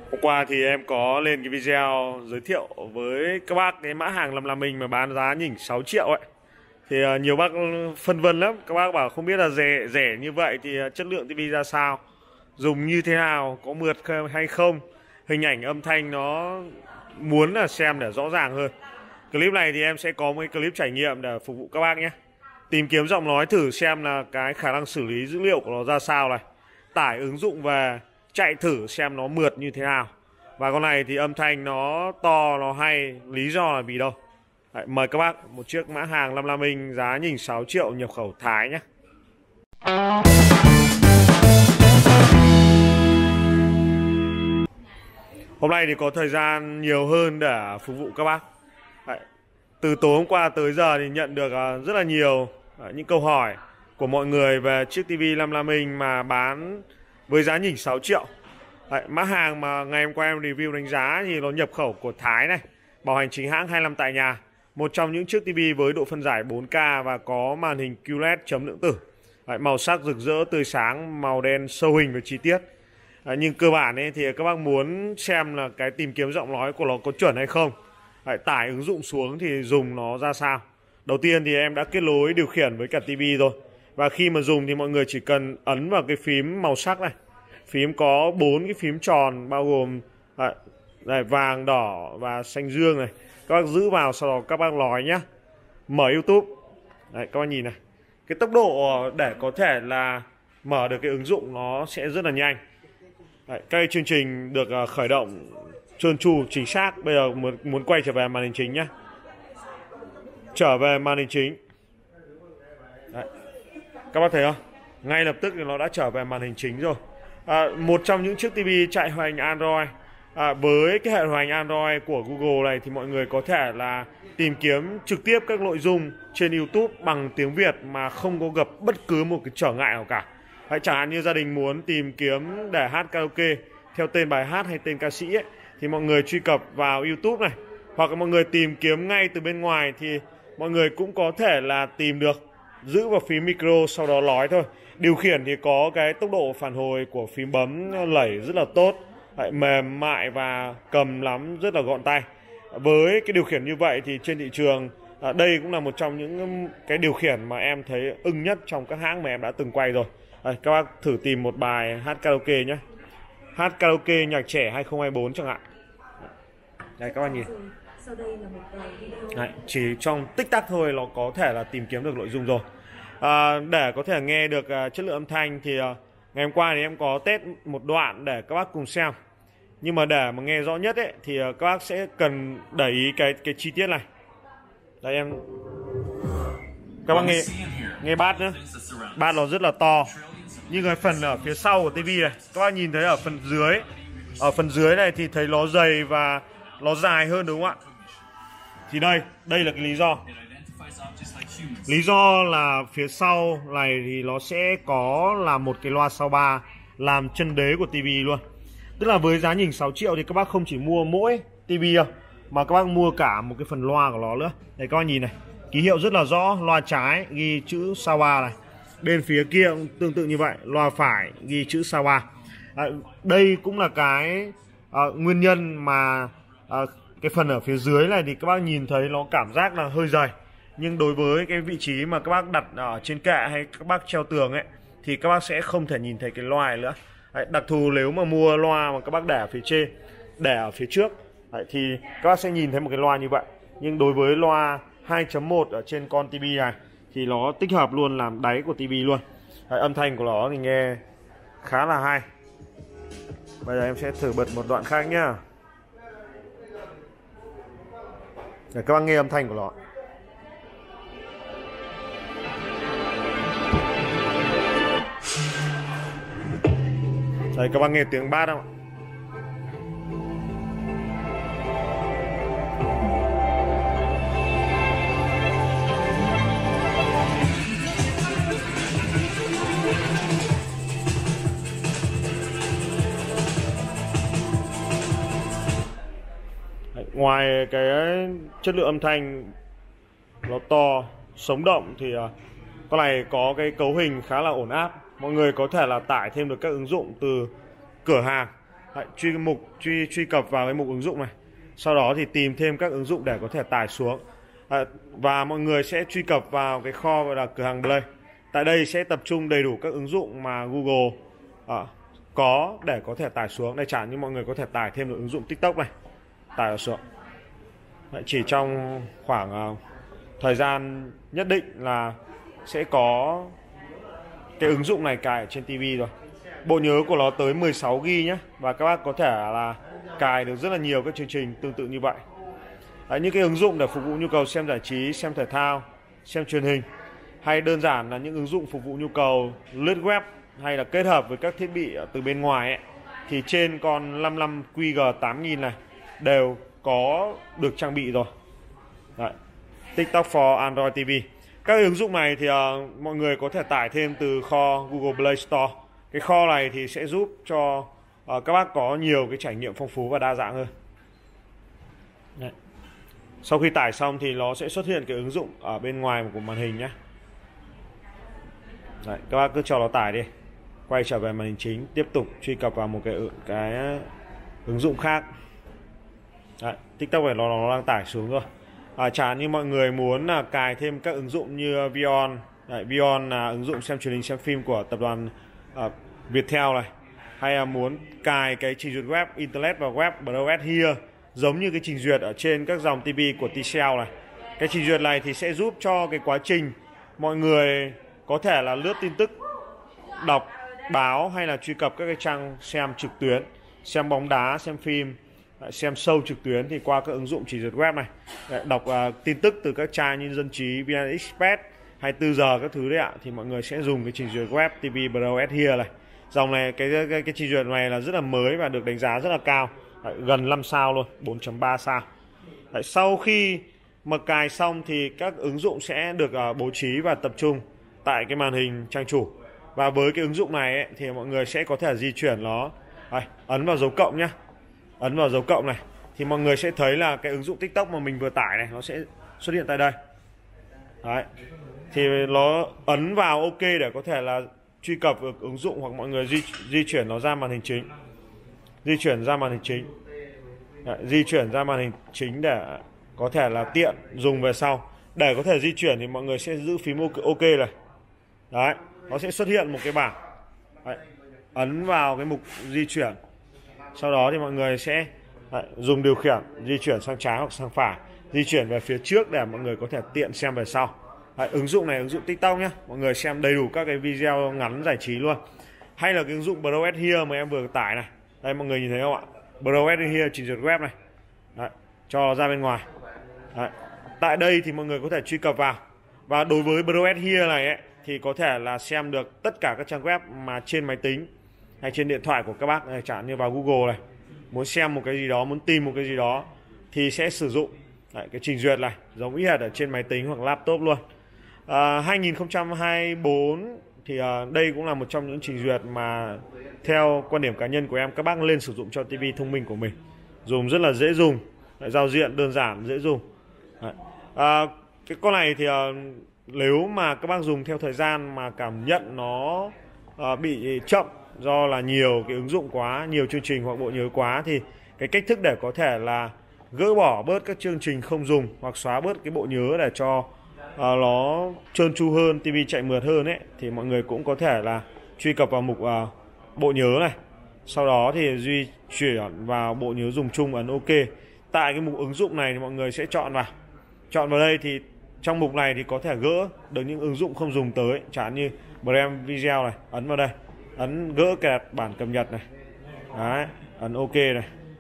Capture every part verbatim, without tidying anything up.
Hôm qua thì em có lên cái video giới thiệu với các bác cái mã hàng Lâm Lam Minh mà bán giá nhỉnh sáu triệu ấy. Thì uh, nhiều bác phân vân lắm, các bác bảo không biết là rẻ rẻ như vậy thì uh, chất lượng tivi ra sao, dùng như thế nào, có mượt hay không, hình ảnh âm thanh nó muốn là xem để rõ ràng hơn. Clip này thì em sẽ có một cái clip trải nghiệm để phục vụ các bác nhé. Tìm kiếm giọng nói thử xem là cái khả năng xử lý dữ liệu của nó ra sao này. Tải ứng dụng về chạy thử xem nó mượt như thế nào. Và con này thì âm thanh nó to, nó hay, lý do là vì đâu. Đấy, mời các bác một chiếc mã hàng Lâm Lam Minh giá nhỉnh sáu triệu nhập khẩu Thái nhé. Hôm nay thì có thời gian nhiều hơn để phục vụ các bác. Đấy, từ tối hôm qua tới giờ thì nhận được rất là nhiều những câu hỏi của mọi người về chiếc tivi Lâm Lam Minh mà bán với giá nhỉnh sáu triệu. Đấy, mã hàng mà ngày hôm qua em review đánh giá thì nó nhập khẩu của Thái này, bảo hành chính hãng hai mươi lăm tại nhà. Một trong những chiếc tivi với độ phân giải bốn K và có màn hình quy lờ e đê chấm lượng tử. Đấy, màu sắc rực rỡ tươi sáng, màu đen sâu hình và chi tiết. Đấy, nhưng cơ bản ấy thì các bác muốn xem là cái tìm kiếm giọng nói của nó có chuẩn hay không. Đấy, tải ứng dụng xuống thì dùng nó ra sao. Đầu tiên thì em đã kết nối điều khiển với cả tivi rồi. Và khi mà dùng thì mọi người chỉ cần ấn vào cái phím màu sắc này. Phím có bốn cái phím tròn bao gồm à, này, vàng, đỏ và xanh dương này. Các bác giữ vào sau đó các bác nói nhé. Mở YouTube. Đấy, các bác nhìn này. Cái tốc độ để có thể là mở được cái ứng dụng nó sẽ rất là nhanh. Đấy, các chương trình được khởi động trơn tru chính xác. Bây giờ muốn, muốn quay trở về màn hình chính nhé. Trở về màn hình chính. Đấy. Các bác thấy không? Ngay lập tức thì nó đã trở về màn hình chính rồi. À, một trong những chiếc tivi chạy hoạt hình Android. À, với cái hệ điều hành Android của Google này thì mọi người có thể là tìm kiếm trực tiếp các nội dung trên YouTube bằng tiếng Việt mà không có gặp bất cứ một cái trở ngại nào cả. Hay chẳng hạn như gia đình muốn tìm kiếm để hát karaoke theo tên bài hát hay tên ca sĩ ấy, thì mọi người truy cập vào YouTube này, hoặc là mọi người tìm kiếm ngay từ bên ngoài thì mọi người cũng có thể là tìm được. Giữ vào phím micro sau đó nói thôi. Điều khiển thì có cái tốc độ phản hồi của phím bấm lẩy rất là tốt. Đấy, mềm mại và cầm nắm rất là gọn tay. Với cái điều khiển như vậy thì trên thị trường à, đây cũng là một trong những cái điều khiển mà em thấy ưng nhất trong các hãng mà em đã từng quay rồi. Đấy, các bác thử tìm một bài hát karaoke nhé. Hát karaoke nhạc trẻ hai không hai bốn chẳng hạn. Đây các bác nhìn. Đấy, chỉ trong tích tắc thôi nó có thể là tìm kiếm được nội dung rồi. À, để có thể nghe được uh, chất lượng âm thanh thì uh, ngày hôm qua thì em có test một đoạn để các bác cùng xem. Nhưng mà để mà nghe rõ nhất ấy thì uh, các bác sẽ cần để ý cái cái chi tiết này. Đây em, các bác nghe nghe bass nữa, bass nó rất là to. Nhưng cái phần ở phía sau của tivi này, các bác nhìn thấy ở phần dưới, ở phần dưới này thì thấy nó dày và nó dài hơn đúng không ạ? Thì đây, đây là cái lý do. Lý do là phía sau này thì nó sẽ có là một cái loa sau ba làm chân đế của tivi luôn. Tức là với giá nhỉnh sáu triệu thì các bác không chỉ mua mỗi tivi đâu, mà các bác mua cả một cái phần loa của nó nữa. Đây các bác nhìn này, ký hiệu rất là rõ, loa trái ghi chữ sau ba này. Bên phía kia cũng tương tự như vậy, loa phải ghi chữ sau ba. À, đây cũng là cái à, nguyên nhân mà à, cái phần ở phía dưới này thì các bác nhìn thấy nó cảm giác là hơi dày. Nhưng đối với cái vị trí mà các bác đặt ở trên kệ hay các bác treo tường ấy thì các bác sẽ không thể nhìn thấy cái loa này nữa. Đấy, đặc thù nếu mà mua loa mà các bác để ở phía trên, để ở phía trước đấy, thì các bác sẽ nhìn thấy một cái loa như vậy. Nhưng đối với loa hai chấm một ở trên con tivi này thì nó tích hợp luôn làm đáy của tivi luôn. Đấy, âm thanh của nó thì nghe khá là hay. Bây giờ em sẽ thử bật một đoạn khác nhá. Để các bác nghe âm thanh của nó. Đây các bác nghe tiếng bass không ạ? Đấy, ngoài cái chất lượng âm thanh nó to, sống động thì con này có cái cấu hình khá là ổn áp. Mọi người có thể là tải thêm được các ứng dụng từ cửa hàng Đấy, truy mục truy truy cập vào cái mục ứng dụng này. Sau đó thì tìm thêm các ứng dụng để có thể tải xuống. À, và mọi người sẽ truy cập vào cái kho gọi là cửa hàng Play. Tại đây sẽ tập trung đầy đủ các ứng dụng mà Google à, có để có thể tải xuống. Đây chẳng như mọi người có thể tải thêm được ứng dụng TikTok này, tải vào xuống. Đấy, chỉ trong khoảng uh, thời gian nhất định là sẽ có cái ứng dụng này cài ở trên ti vi rồi. Bộ nhớ của nó tới mười sáu gi ga bai nhé. Và các bác có thể là cài được rất là nhiều các chương trình tương tự như vậy. Đấy, những cái ứng dụng để phục vụ nhu cầu xem giải trí, xem thể thao, xem truyền hình, hay đơn giản là những ứng dụng phục vụ nhu cầu lướt web hay là kết hợp với các thiết bị từ bên ngoài ấy, thì trên con năm mươi lăm Q G tám nghìn này đều có được trang bị rồi. Đấy, TikTok for Android ti vi. Các ứng dụng này thì uh, mọi người có thể tải thêm từ kho Google Play Store. Cái kho này thì sẽ giúp cho uh, các bác có nhiều cái trải nghiệm phong phú và đa dạng hơn. Đấy. Sau khi tải xong thì nó sẽ xuất hiện cái ứng dụng ở bên ngoài của màn hình nhé. Đấy, các bác cứ cho nó tải đi. Quay trở về màn hình chính, tiếp tục truy cập vào một cái cái ứng dụng khác. Đấy, TikTok này nó, nó đang tải xuống rồi. À, chẳng như mọi người muốn là cài thêm các ứng dụng như Vion. Đấy, Vion là ứng dụng xem truyền hình xem phim của tập đoàn uh, Viettel này. Hay là muốn cài cái trình duyệt web Internet và web Browse Here giống như cái trình duyệt ở trên các dòng ti vi của Tcell này. Cái trình duyệt này thì sẽ giúp cho cái quá trình mọi người có thể là lướt tin tức, đọc báo hay là truy cập các cái trang xem trực tuyến, xem bóng đá, xem phim, xem show trực tuyến thì qua các ứng dụng trình duyệt web này. Đọc uh, tin tức từ các trang như Dân Trí, vê en Express, hai mươi tư giờ các thứ đấy ạ, thì mọi người sẽ dùng cái trình duyệt web ti vi Browse Here này. Dòng này cái, cái cái cái trình duyệt này là rất là mới và được đánh giá rất là cao. Đấy, gần năm sao luôn, bốn chấm ba sao. Đấy, sau khi mà cài xong thì các ứng dụng sẽ được uh, bố trí và tập trung tại cái màn hình trang chủ. Và với cái ứng dụng này ấy, thì mọi người sẽ có thể di chuyển nó. Đây, ấn vào dấu cộng nhá. Ấn vào dấu cộng này thì mọi người sẽ thấy là cái ứng dụng TikTok mà mình vừa tải này nó sẽ xuất hiện tại đây. Đấy. Thì nó ấn vào OK để có thể là truy cập được ứng dụng, hoặc mọi người di, di chuyển nó ra màn hình chính. Di chuyển ra màn hình chính. Đấy, di chuyển ra màn hình chính để có thể là tiện dùng về sau. Để có thể di chuyển thì mọi người sẽ giữ phím OK này. Đấy, nó sẽ xuất hiện một cái bảng. Đấy, ấn vào cái mục di chuyển. Sau đó thì mọi người sẽ đấy, dùng điều khiển di chuyển sang trái hoặc sang phải, di chuyển về phía trước để mọi người có thể tiện xem về sau. Đấy, ứng dụng này ứng dụng TikTok nhé, mọi người xem đầy đủ các cái video ngắn giải trí luôn. Hay là cái ứng dụng Browse Here mà em vừa tải này. Đây mọi người nhìn thấy không ạ? Browse Here trình duyệt web này. Đấy, cho ra bên ngoài. Đấy. Tại đây thì mọi người có thể truy cập vào. Và đối với Browse Here này ấy, thì có thể là xem được tất cả các trang web mà trên máy tính hay trên điện thoại của các bác này, chẳng như vào Google này, muốn xem một cái gì đó, muốn tìm một cái gì đó thì sẽ sử dụng đấy, cái trình duyệt này giống y hệt ở trên máy tính hoặc laptop luôn. À, hai nghìn không trăm hai mươi tư thì à, đây cũng là một trong những trình duyệt mà theo quan điểm cá nhân của em các bác lên sử dụng cho ti vi thông minh của mình, dùng rất là dễ dùng, đấy, giao diện đơn giản dễ dùng. Đấy. À, cái con này thì à, nếu mà các bác dùng theo thời gian mà cảm nhận nó à, bị chậm do là nhiều cái ứng dụng quá, nhiều chương trình hoặc bộ nhớ quá, thì cái cách thức để có thể là gỡ bỏ bớt các chương trình không dùng hoặc xóa bớt cái bộ nhớ để cho uh, nó trơn tru hơn, ti vi chạy mượt hơn ấy, thì mọi người cũng có thể là truy cập vào mục uh, bộ nhớ này. Sau đó thì di chuyển vào bộ nhớ dùng chung, ấn OK. Tại cái mục ứng dụng này thì mọi người sẽ chọn vào. Chọn vào đây thì trong mục này thì có thể gỡ được những ứng dụng không dùng tới, chẳng như Brem Video này, ấn vào đây. Ấn gỡ kẹt bản cập nhật này. Đấy, ấn OK này.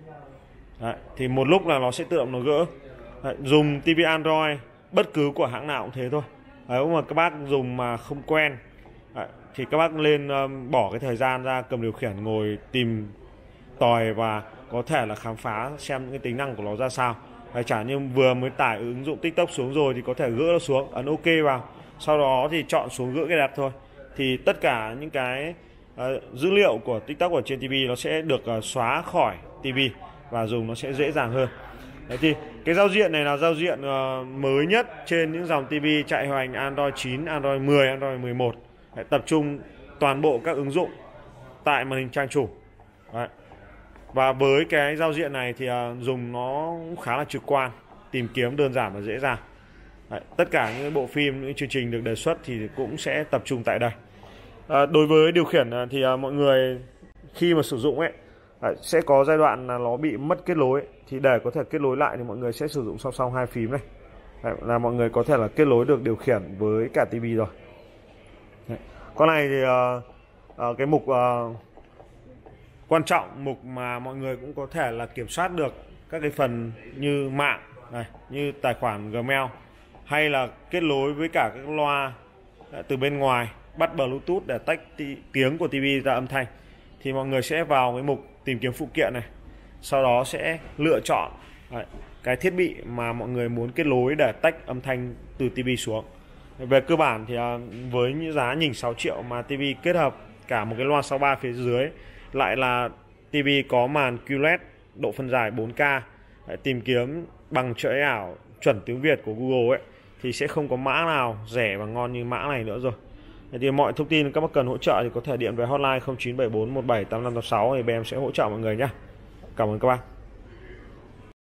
Đấy, thì một lúc là nó sẽ tự động nó gỡ. Đấy, dùng ti vi Android bất cứ của hãng nào cũng thế thôi. Đấy, mà các bác dùng mà không quen đấy, thì các bác lên um, bỏ cái thời gian ra cầm điều khiển ngồi tìm tòi và có thể là khám phá xem những cái tính năng của nó ra sao. Đấy, chả như vừa mới tải ứng dụng TikTok xuống rồi thì có thể gỡ nó xuống, ấn OK vào. Sau đó thì chọn xuống gỡ cái đặt thôi. Thì tất cả những cái uh, dữ liệu của TikTok ở trên ti vi nó sẽ được uh, xóa khỏi ti vi và dùng nó sẽ dễ dàng hơn. Đấy, thì cái giao diện này là giao diện uh, mới nhất trên những dòng ti vi chạy hoành Android chín, Android mười, Android mười một. Đấy, tập trung toàn bộ các ứng dụng tại màn hình trang chủ. Đấy. Và với cái giao diện này thì dùng nó khá là trực quan, tìm kiếm đơn giản và dễ dàng. Đấy, tất cả những bộ phim, những chương trình được đề xuất thì cũng sẽ tập trung tại đây. À, đối với điều khiển thì à, mọi người khi mà sử dụng ấy à, sẽ có giai đoạn là nó bị mất kết nối, thì để có thể kết nối lại thì mọi người sẽ sử dụng song song hai phím này. Đấy, là mọi người có thể là kết nối được điều khiển với cả tivi rồi. Đấy. Con này thì à, à, cái mục à, quan trọng, mục mà mọi người cũng có thể là kiểm soát được các cái phần như mạng này, như tài khoản Gmail, hay là kết nối với cả các loa từ bên ngoài, bắt Bluetooth để tách tiếng của tivi ra âm thanh, thì mọi người sẽ vào cái mục tìm kiếm phụ kiện này, sau đó sẽ lựa chọn đấy, cái thiết bị mà mọi người muốn kết nối để tách âm thanh từ tivi xuống. Về cơ bản thì với những giá nhỉnh sáu triệu mà tivi kết hợp cả một cái loa sáu ba phía dưới, lại là tivi có màn quy led độ phân giải bốn K, đấy, tìm kiếm bằng trợ ảo chuẩn tiếng Việt của Google ấy, thì sẽ không có mã nào rẻ và ngon như mã này nữa rồi. Thì mọi thông tin các bác cần hỗ trợ thì có thể điện về hotline không chín bảy bốn một bảy tám năm tám sáu, thì bên em sẽ hỗ trợ mọi người nhé. Cảm ơn các bác.